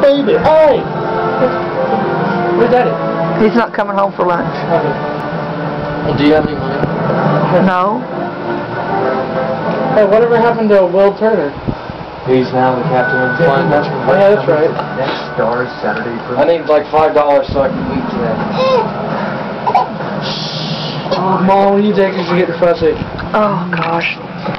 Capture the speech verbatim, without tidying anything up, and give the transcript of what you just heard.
baby. Hey! Where's Daddy? He's not coming home for lunch. Okay. Well, do you have any money? No. Hey, whatever happened to Will Turner? He's now the captain of the flying Dutchman. Oh, yeah, that's right. Next Stars Saturday for I need like five dollars so I can eat today. Mom, what do you take us to get the fussy? Oh gosh.